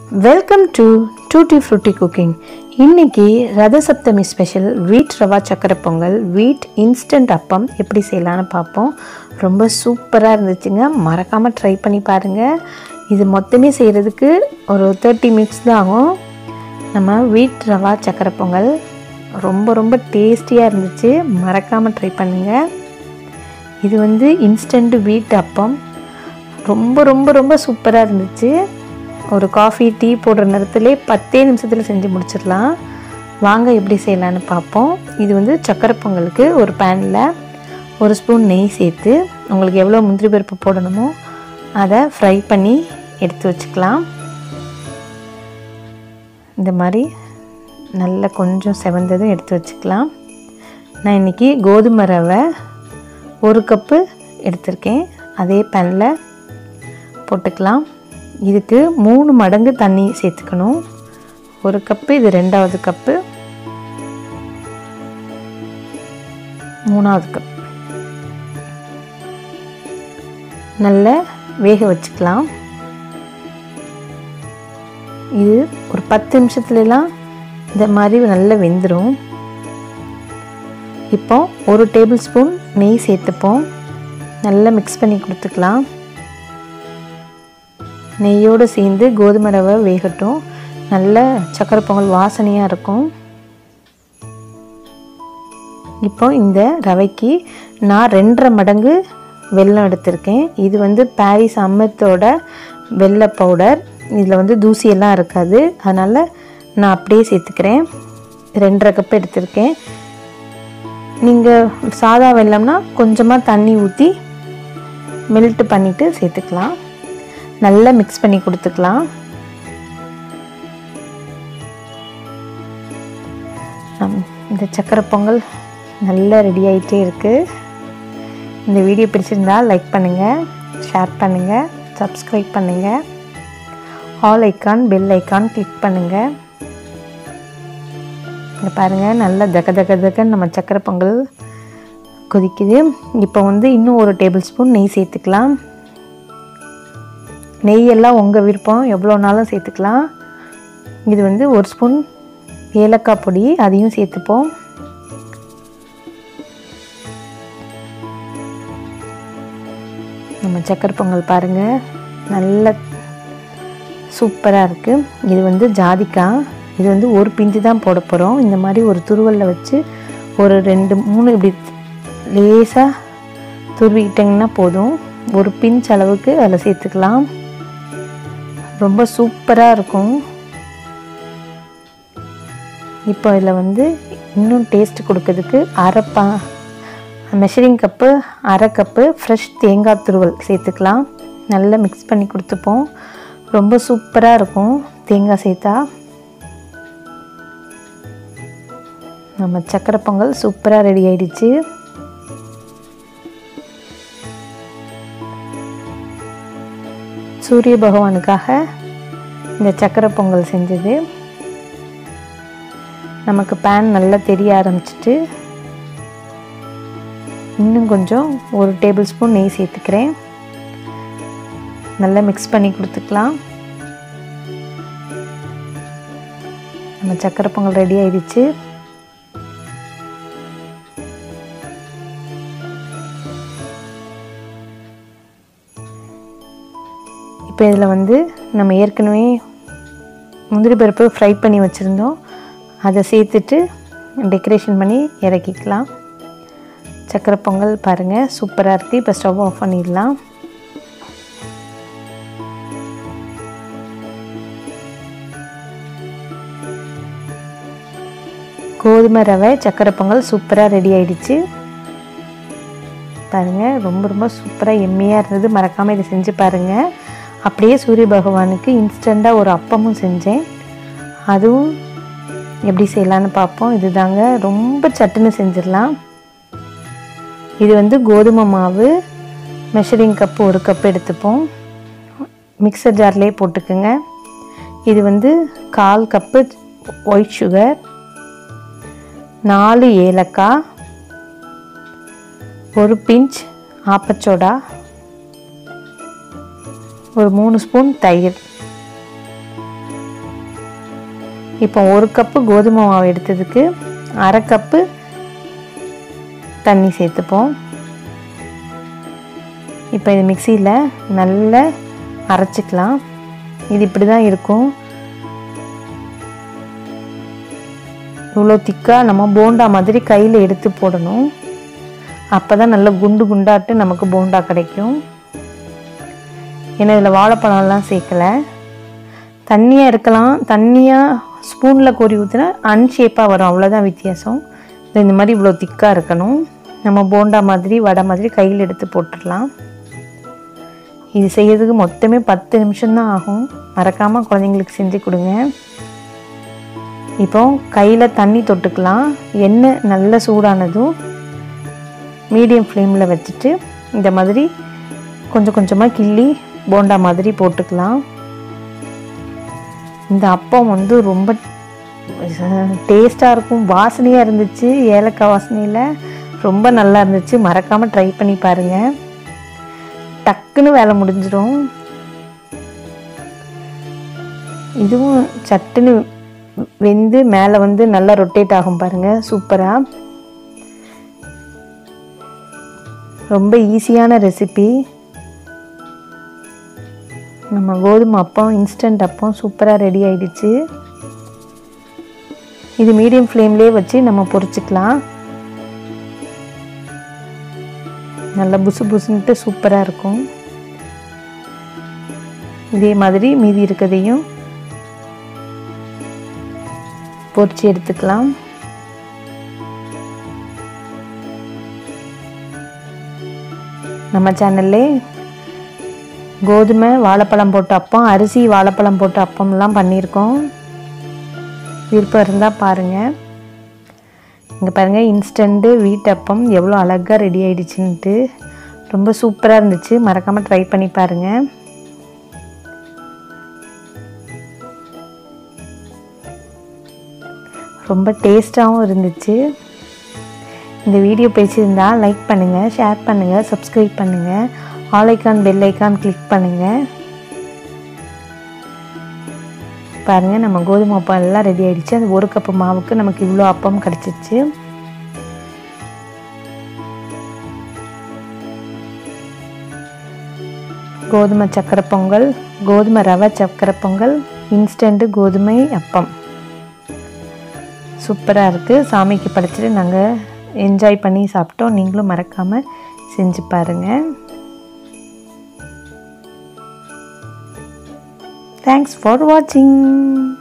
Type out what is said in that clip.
Welcome to tutti frutti cooking. இன்றைக்கி ரத சப்தமி special வீட் ரவா சக்கரை பொங்கல், வீட் இன்ஸ்டன்ட் அப்பம் எப்படி செய்யலான்னு பார்ப்போம். ரொம்ப சூப்பராக இருந்துச்சுங்க, மறக்காமல் ட்ரை பண்ணி பாருங்கள். இது மொத்தமே செய்கிறதுக்கு ஒரு 30 மினிட்ஸ் தான் ஆகும். நம்ம வீட் ரவா சக்கரை பொங்கல் ரொம்ப ரொம்ப டேஸ்டியாக இருந்துச்சு, மறக்காமல் ட்ரை பண்ணுங்கள். இது இன்ஸ்டன்ட் வீட் அப்பம் ரொம்ப ரொம்ப ரொம்ப சூப்பராக இருந்துச்சு. ஒரு காஃபி டீ போடுற நேரத்துலேயே 10 நிமிஷத்தில் செஞ்சு முடிச்சிடலாம். வாங்க எப்படி செய்யலான்னு பார்ப்போம். இது சக்கரை பொங்கலுக்கு ஒரு பேனில் 1 ஸ்பூன் நெய் சேர்த்து உங்களுக்கு எவ்வளோ முந்திரி பருப்பு போடணுமோ அதை ஃப்ரை பண்ணி எடுத்து வச்சுக்கலாம். இந்த மாதிரி நல்லா கொஞ்சம் செவந்ததும் எடுத்து வச்சுக்கலாம். நான் இன்றைக்கி கோதுமை ரவை 1 கப்பு எடுத்திருக்கேன். அதே பேனில் போட்டுக்கலாம். இதுக்கு 3 மடங்கு தண்ணி சேர்த்துக்கணும். 1 கப்பு, இது 2வது கப்பு, 3வது கப். நல்லா வேக வச்சுக்கலாம். இது ஒரு 10 நிமிஷத்துலலாம் இந்த மாதிரி நல்லா வெந்துடும். இப்போ 1 டேபிள் ஸ்பூன் நெய் சேர்த்துப்போம். நல்லா மிக்ஸ் பண்ணி கொடுத்துக்கலாம். நெய்யோடு சேர்ந்து கோதுமை ரவை வேகட்டும். நல்ல சக்கரை பொங்கல் வாசனையாக இருக்கும். இப்போ இந்த ரவைக்கு நான் 2.5 மடங்கு வெல்லம் எடுத்திருக்கேன். இது பாரிஸ் அமிர்தோட வெல்ல பவுடர். இதில் தூசியெல்லாம் இருக்காது, அதனால் நான் அப்படியே சேர்த்துக்கிறேன். 2.5 கப் எடுத்திருக்கேன். நீங்கள் சாதா வெல்லம்னா கொஞ்சமாக தண்ணி ஊற்றி மெல்ட் பண்ணிவிட்டு சேர்த்துக்கலாம். நல்லா மிக்ஸ் பண்ணி கொடுத்துக்கலாம். இந்த சக்கரை பொங்கல் நல்லா ரெடி ஆகிட்டே இருக்குது. இந்த வீடியோ பிடிச்சிருந்தால் லைக் பண்ணுங்கள், ஷேர் பண்ணுங்கள், சப்ஸ்கிரைப் பண்ணுங்கள், all icon bell icon click பண்ணுங்கள். இங்கே பாருங்கள், நல்லா தகன்னு நம்ம சக்கரை பொங்கல் கொதிக்குது. இப்போ இன்னும் 1 டேபிள் ஸ்பூன் நெய் சேர்த்துக்கலாம். நெய்யெல்லாம் உங்கள் விருப்பம், எவ்வளோனாலும் சேர்த்துக்கலாம். இது 1 ஸ்பூன் ஏலக்காய் பொடி, அதையும் சேர்த்துப்போம். நம்ம சக்கரை பொங்கல் பாருங்கள், நல்ல சூப்பராக இருக்குது. இது ஜாதிக்காய். இது 1 பிஞ்சு தான் போட போகிறோம். இந்த மாதிரி ஒரு துருவலில் வச்சு ஒரு 2-3 இப்படி லேசாக துருவிக்கிட்டிங்கன்னா போதும். 1 பிஞ்ச் அளவுக்கு அதில் சேர்த்துக்கலாம். ரொம்ப சூப்பராக இருக்கும். இப்போ இதில் இன்னும் டேஸ்ட் கொடுக்கறதுக்கு மெஷரிங் கப்பு 1/2 கப்பு ஃப்ரெஷ் தேங்காய் துருவல் சேர்த்துக்கலாம். நல்லா மிக்ஸ் பண்ணி கொடுத்துப்போம். ரொம்ப சூப்பராக இருக்கும் தேங்காய் சேர்த்தா. நம்ம சக்கரை பொங்கல் சூப்பராக ரெடி ஆயிடுச்சு. சூரிய பகவானுக்காக இந்த சக்கரை பொங்கல் செஞ்சது. நமக்கு பேன் நல்லா தெரிய ஆரம்பிச்சிட்டு இன்னும் கொஞ்சம் 1 டேபிள் ஸ்பூன் நெய் சேர்த்துக்கிறேன். நல்லா மிக்ஸ் பண்ணி கொடுத்துக்கலாம். நம்ம சக்கரை பொங்கல் ரெடி ஆயிடுச்சு. இப்போ இதில் நம்ம ஏற்கனவே முந்திரி பருப்பு ஃப்ரை பண்ணி வச்சுருந்தோம், அதை சேர்த்துட்டு டெக்கரேஷன் பண்ணி இறக்கிக்கலாம். சக்கரை பொங்கல் பாருங்கள் சூப்பராக இருக்குது. இப்போ ஸ்டவ் ஆஃப் பண்ணிடலாம். கோதுமை ரவை சக்கரை பொங்கல் சூப்பராக ரெடி ஆயிடுச்சு. பாருங்கள், ரொம்ப ரொம்ப சூப்பராக எம்மியாக இருந்தது. மறக்காமல் இதை செஞ்சு பாருங்கள். அப்படியே சூரிய பகவானுக்கு இன்ஸ்டண்ட்டாக ஒரு அப்பமும் செஞ்சேன். அதுவும் எப்படி செய்யலான்னு பார்ப்போம். இது தாங்க, ரொம்ப சட்டுன்னு செஞ்சிடலாம். இது கோதுமை மாவு மெஷரிங் கப்பு 1 கப் எடுத்துப்போம். மிக்சர் ஜார்லேயே போட்டுக்குங்க. இது 1/4 கப்பு ஒயிட் சுகர், 4 ஏலக்காய், 1 பிஞ்ச் ஆப்பச்சோடா, ஒரு 3 ஸ்பூன் தயிர், இப்போ 1 கப்பு கோதுமை மாவு எடுத்ததுக்கு 1/2 கப்பு தண்ணி சேர்த்துப்போம். இப்போ இது மிக்சியில் நல்லா அரைச்சிக்கலாம். இது இப்படி தான் இருக்கும். இவ்வளோ திக்காக நம்ம போண்டா மாதிரி கையில் எடுத்து போடணும். அப்போ தான் நல்லா குண்டு குண்டாட்டு நமக்கு போண்டா கிடைக்கும். ஏன்னா இதில் வாழைப்பழம்லாம் சேர்க்கலை. தண்ணியாக இருக்கலாம். தண்ணியாக ஸ்பூனில் கோரி ஊற்றினா அன்ஷேப்பாக வரும், அவ்வளோதான் வித்தியாசம். இந்த மாதிரி இவ்வளோ திக்காக இருக்கணும். நம்ம போண்டா மாதிரி வடை மாதிரி கையில் எடுத்து போட்டுடலாம். இது செய்யறதுக்கு மொத்தமே 10 நிமிஷம்தான் ஆகும். மறக்காமல் குழந்தைங்களுக்கு செஞ்சு கொடுங்க. இப்போ கையில் தண்ணி தொட்டுக்கலாம். எண்ணெய் நல்ல சூடானதும் மீடியம் ஃப்ளேமில் வச்சுட்டு இந்த மாதிரி கொஞ்சம் கொஞ்சமாக கிள்ளி போண்டா மாதிரி போட்டுக்கலாம். இந்த அப்பம் வந்து ரொம்ப டேஸ்ட்டாக இருக்கும். வாசனையாக இருந்துச்சு, ஏலக்காய் வாசனையில் ரொம்ப நல்லா இருந்துச்சு. மறக்காமல் ட்ரை பண்ணி பாருங்கள். டக்குன்னு வேலை முடிஞ்சிடும். இதுவும் சட்டுன்னு வெந்து மேலே வந்து நல்லா ரொட்டேட் ஆகும் பாருங்கள். சூப்பராக, ரொம்ப ஈஸியான ரெசிபி. நம்ம கோதுமை அப்பம், இன்ஸ்டன்ட் அப்பம் சூப்பராக ரெடி ஆகிடுச்சு. இது மீடியம் ஃப்ளேம்லேயே வச்சு நம்ம பொரிச்சுக்கலாம். நல்லா புசு புசுன்ட்டு சூப்பராக இருக்கும். இதே மாதிரி மீதி இருக்கிறதையும் பொரிச்சு எடுத்துக்கலாம். நம்ம சேனல்லே கோதுமை வாழைப்பழம் போட்டு அப்பம், அரிசி வாழைப்பழம் போட்டு அப்பம்லாம் பண்ணியிருக்கோம். விருப்பம் இருந்தால் பாருங்கள். இங்கே பாருங்கள், இன்ஸ்டண்ட்டு வீட் அப்பம் எவ்வளோ அழகாக ரெடி ஆகிடுச்சுன்ட்டு. ரொம்ப சூப்பராக இருந்துச்சு. மறக்காமல் ட்ரை பண்ணி பாருங்கள். ரொம்ப டேஸ்ட்டாகவும் இருந்துச்சு. இந்த வீடியோ பிடிச்சிருந்தா லைக் பண்ணுங்கள், ஷேர் பண்ணுங்கள், சப்ஸ்கிரைப் பண்ணுங்கள். All icon bell icon click பண்ணுங்கள். பாருங்கள், நம்ம கோதுமை அப்பம் எல்லாம் ரெடி ஆகிடுச்சு. அந்த 1 கப்பு மாவுக்கு நமக்கு இவ்வளோ அப்பம் கிடச்சிச்சு. கோதுமை சக்கரை பொங்கல், கோதுமை ரவை சக்கரை பொங்கல், இன்ஸ்டண்ட்டு கோதுமை அப்பம் சூப்பராக இருக்குது. சாமிக்கு படைச்சிட்டு நாங்கள் என்ஜாய் பண்ணி சாப்பிட்டோம். நீங்களும் மறக்காமல் செஞ்சு பாருங்கள். Thanks for watching.